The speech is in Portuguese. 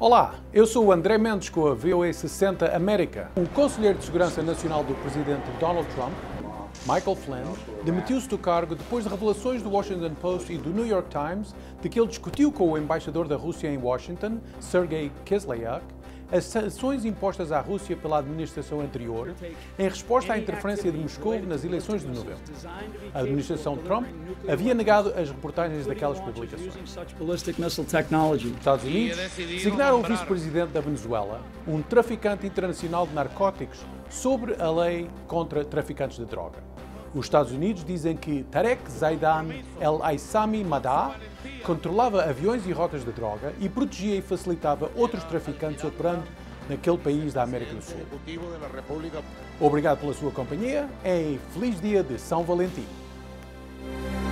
Olá, eu sou o André Mendes com a VOA 60 América. O conselheiro de Segurança Nacional do presidente Donald Trump, Michael Flynn, demitiu-se do cargo depois de revelações do Washington Post e do New York Times de que ele discutiu com o embaixador da Rússia em Washington, Sergei Kislyak, as sanções impostas à Rússia pela administração anterior, em resposta à interferência de Moscou nas eleições de novembro. A administração Trump havia negado as reportagens daquelas publicações. Os Estados Unidos designaram o vice-presidente da Venezuela, um traficante internacional de narcóticos, sobre a lei contra traficantes de droga. Os Estados Unidos dizem que Tarek Zaidan El-Aissami Madah controlava aviões e rotas de droga e protegia e facilitava outros traficantes operando naquele país da América do Sul. Obrigado pela sua companhia e feliz dia de São Valentim.